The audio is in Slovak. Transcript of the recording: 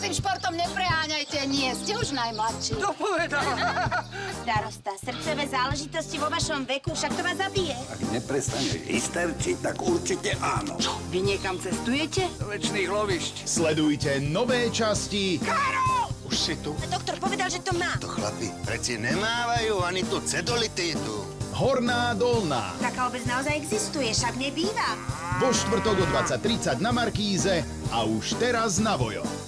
tým športom nepreháňajte, nie ste už najmladší. To povedal. Starosta, srdcové záležitosti vo vašom veku, však to vás zabije. Ak neprestaneš hysterčiť, tak určite áno. Čo, vy niekam cestujete? Do večných lovišť. Sledujte nové časti. Karol! Už si tu? Doktor povedal, že to má. To chlapi preci nemávajú ani tú cedolitídu. Horná Dolná. Taká obec naozaj existuje, však nebýva. Vo štvrtok o 20:30 na Markíze a už teraz na Vojo.